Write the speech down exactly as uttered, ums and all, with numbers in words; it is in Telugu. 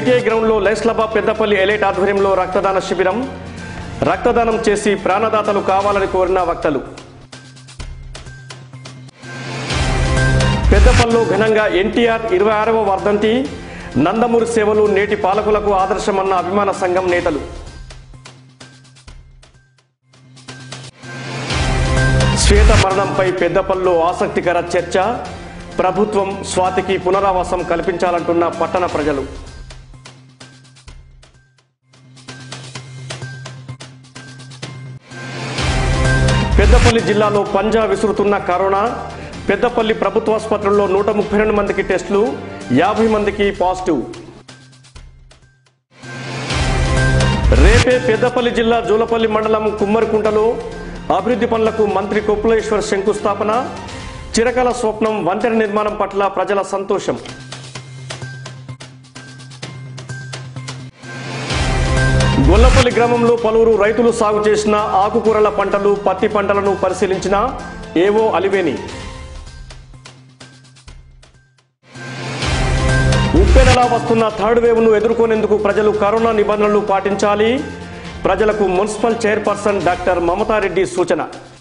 ఐటీఐ గ్రౌండ్లో లైస్లబా పెద్దపల్లి ఎలైట్ ఆధ్వర్యంలో రక్తదాన శిబిరం. రక్తదానం చేసి ప్రాణదాతలు కావాలని కోరిన వక్తలు. పెద్దపల్లిలో ఘనంగా ఎన్టీఆర్ ఇరవై ఆరవ వర్ధంతి. నందమూరి సేవలు నేటి పాలకులకు ఆదర్శమన్న అభిమాన సంఘం నేతలు. శ్వేత మరణంపై పెద్దపల్లిలో ఆసక్తికర చర్చ. ప్రభుత్వం స్వాతికి పునరావాసం కల్పించాలంటున్న పట్టణ ప్రజలు. పెద్దపల్లి జిల్లాలో పంజా విసురుతున్న కరోనా. పెద్దపల్లి ప్రభుత్వాసుపత్రుల్లో నూట ముప్పై రెండు మందికి టెస్టులు, యాభై మందికి పాజిటివ్. రేపే పెద్దపల్లి జిల్లా జూలపల్లి మండలం కుమ్మరికుంటలో అభివృద్ధి పనులకు మంత్రి కొప్పులేశ్వర్ శంకుస్థాపన. చిరకాల స్వప్నం వంతెన నిర్మాణం పట్ల ప్రజల సంతోషం. గొల్లపల్లి గ్రామంలో పలువురు రైతులు సాగు చేసిన ఆకుకూరల పంటలు, పత్తి పంటలను పరిశీలించిన ఏవో అలివేని. ఉప్పెనలా వస్తున్న థర్డ్ వేవ్ను ఎదుర్కొనేందుకు ప్రజలు కరోనా నిబంధనలు పాటించాలి. ప్రజలకు మున్సిపల్ చైర్పర్సన్ డాక్టర్ మమతారెడ్డి సూచన.